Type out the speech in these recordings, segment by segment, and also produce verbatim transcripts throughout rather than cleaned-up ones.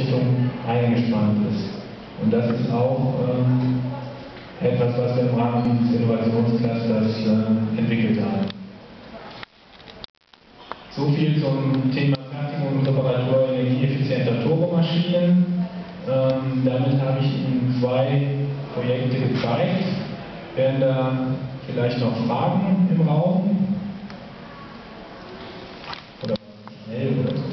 Richtung eingespannt ist. Und das ist auch ähm, etwas, was wir im Rahmen dieses Innovationsclusters äh, entwickelt haben. So viel zum Thema Fertigung und Reparatur energieeffizienter Turbomaschinen. Ähm, damit habe ich Ihnen zwei Projekte gezeigt. Wären da vielleicht noch Fragen im Raum? Oder schnell oder so?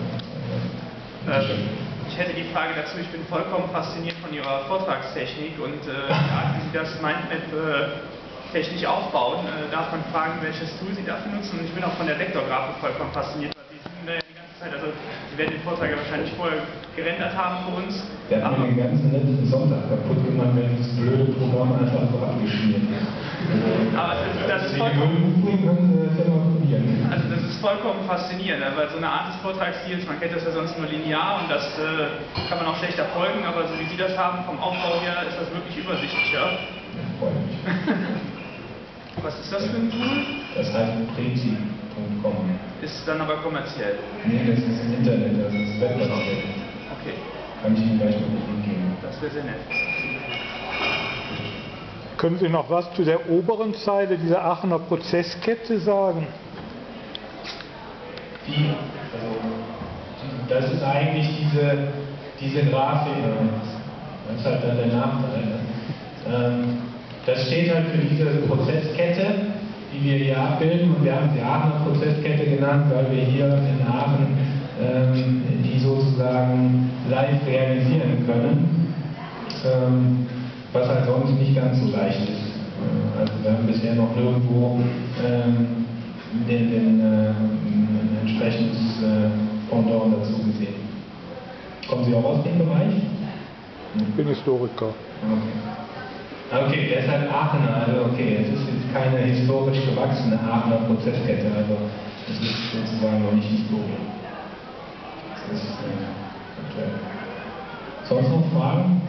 Ähm, ich hätte die Frage dazu, ich bin vollkommen fasziniert von Ihrer Vortragstechnik und äh, die Art, wie Sie das Mindmap äh, technisch aufbauen. Äh, darf man fragen, welches Tool Sie dafür nutzen? Und ich bin auch von der Vektorgrafik vollkommen fasziniert, weil Sie sind da ja die ganze Zeit, also Sie werden den Vortrag ja wahrscheinlich vorher gerendert haben für uns. Der hat mir den ganzen letzten Sonntag kaputt gemacht, wenn das blöde Programm einfach so abgeschmiert ist. Aber das, das ist vollkommen, also das ist vollkommen faszinierend, weil so eine Art des Vortragsstils, man kennt das ja sonst nur linear und das äh, kann man auch schlechter folgen, aber so wie Sie das haben, vom Aufbau her, ist das wirklich übersichtlicher. Was ist das für ein Tool? Das heißt Prezi punkt com. Ist dann aber kommerziell? Nee, das ist im Internet, das ist Webseite. Okay. Kann ich Ihnen gleich noch nicht geben. Das wäre sehr nett. Können Sie noch was zu der oberen Zeile dieser Aachener Prozesskette sagen? Die, also, das ist eigentlich diese, diese Grafik, das ist halt dann der Nachteil. Ne? Das steht halt für diese Prozesskette, die wir hier abbilden, und wir haben sie Aachener Prozesskette genannt, weil wir hier in Aachen ähm, die sozusagen live realisieren können. Ähm, was halt sonst nicht ganz so leicht ist. Also wir haben bisher noch nirgendwo ähm, den, den, äh, ein entsprechendes äh, Pendant dazu gesehen. Kommen Sie auch aus dem Bereich? Ich bin Historiker. Okay. Okay, deshalb Aachener, also okay, es ist jetzt keine historisch gewachsene Aachener Prozesskette, also es ist sozusagen noch nicht Historie. Das ist äh, aktuell. Sonst noch Fragen?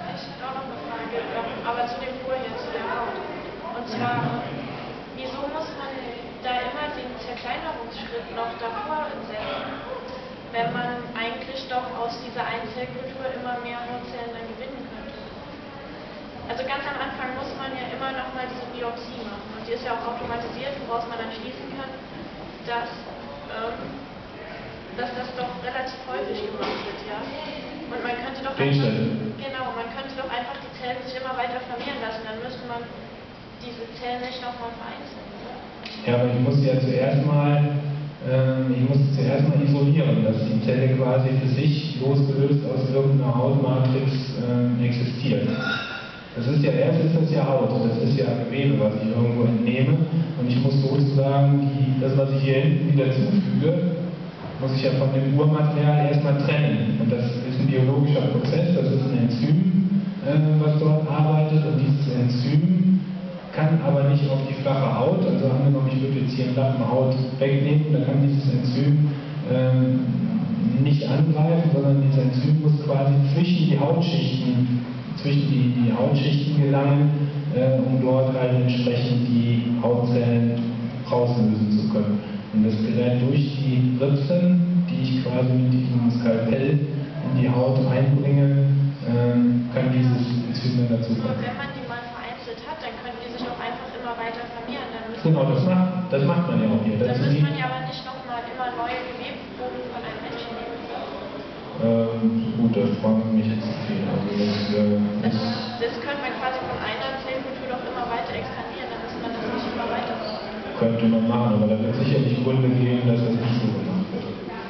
Aber zu dem Folie, zu der Haut. Und zwar, wieso muss man da immer den Zerkleinerungsschritt noch davor setzen, wenn man eigentlich doch aus dieser Einzellkultur immer mehr Hautzellen dann gewinnen könnte? Also ganz am Anfang muss man ja immer noch mal diese Biopsie machen. Und die ist ja auch automatisiert, woraus man dann schließen kann, dass, ähm, dass das doch relativ häufig gemacht wird, ja. Und man könnte doch einfach, genau, man könnte doch einfach die Zellen sich immer weiter vermehren lassen, dann müsste man diese Zellen nicht nochmal vereinzeln, oder? Ja, aber ich muss ja zuerst mal, ähm, ich muss zuerst mal isolieren, dass die Zelle quasi für sich losgelöst aus irgendeiner Hautmatrix ähm, existiert. Das ist ja, erst ist das ja Haut, das ist ja Gewebe, was ich irgendwo entnehme, und ich muss sozusagen die, das, was ich hier hinten wieder zufüge, muss ich ja von dem Urmaterial erstmal trennen. Und das ist ein biologischer Prozess, das ist ein Enzym, äh, was dort arbeitet, und dieses Enzym kann aber nicht auf die flache Haut, also angenommen, ich würde jetzt hier einen Lappen Haut wegnehmen, dann kann dieses Enzym ähm, nicht angreifen, sondern dieses Enzym muss quasi zwischen die Hautschichten, zwischen die, die Hautschichten gelangen, äh, um dort halt entsprechend die Hautzellen rauslösen zu können. Und das gerät durch die Ritzen, die ich quasi mit diesem Skalpell in die Haut einbringe, ähm, kann dieses Enzym dazu kommen. Aber wenn man die mal vereinzelt hat, dann können die sich auch einfach immer weiter vermehren. Dann genau, das macht, das macht man ja auch hier. Dann muss man ja aber nicht nochmal immer neue Gewebsproben von einem Menschen nehmen. Ähm, gut, das fragen Sie mich jetzt zu viel. Also das, äh, also das könnte man quasi von einer Zellkultur doch immer weiter expandieren, dann müsste man das nicht immer weiter machen. Könnte man machen, aber da wird sicherlich Gründe geben, dass das nicht so gemacht wird.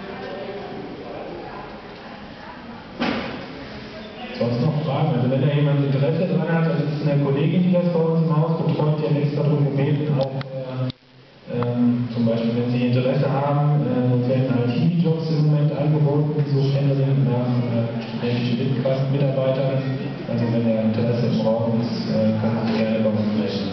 Sonst noch Fragen? Also wenn da jemand Interesse dran hat, das ist eine Kollegin, die das bei uns im Haus betreut, die hat extra darum gebeten, auch äh, ähm, zum Beispiel, wenn Sie Interesse haben, äh, werden I T-Jobs im Moment angeboten, so Ständerin nach äh, studentischen Mitarbeitern. Also wenn der Interesse im Raum ist, äh, kann sich gerne bei uns melden.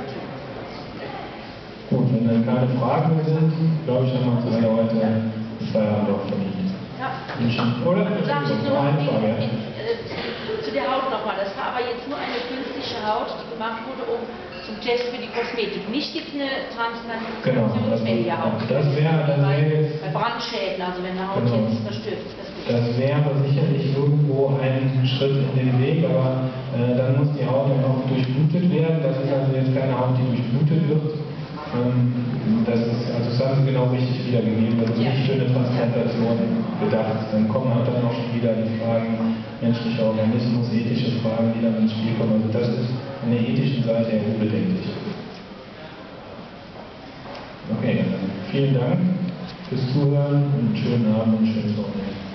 Gut, wenn dann keine Fragen mehr sind, glaube ich, haben wir uns alle heute Feierabend auch verdient. Ja. Oder? Darf ich nur noch eine noch Frage? äh, zu der Haut nochmal. Das war aber jetzt nur eine künstliche Haut, die gemacht wurde, um zum Test für die Kosmetik. Nicht jetzt eine Genau, Transplantationswelle ja auch. das wäre das wär jetzt, bei Brandschäden, also wenn eine Haut genau, jetzt verstört ist. das wäre sicherlich irgendwo ein Schritt in den Weg, aber äh, dann muss die Haut dann auch durchblutet werden. Das ist also jetzt keine Haut, die durchblutet wird. Ähm, das ist, also das haben Sie genau richtig wiedergegeben, das ist nicht für eine Transplantation gedacht. Dann kommen halt dann auch schon wieder die Fragen menschlicher Organismus, ethische Fragen, die dann ins Spiel kommen. Also das ist an der ethischen Seite eher unbedenklich. Okay, dann vielen Dank fürs Zuhören und schönen Abend und schönes Wochenende.